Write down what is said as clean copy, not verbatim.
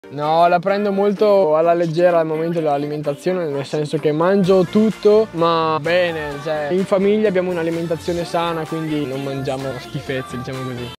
No, la prendo molto alla leggera al momento dell'alimentazione, nel senso che mangio tutto, ma bene, cioè in famiglia abbiamo un'alimentazione sana, quindi non mangiamo schifezze, diciamo così.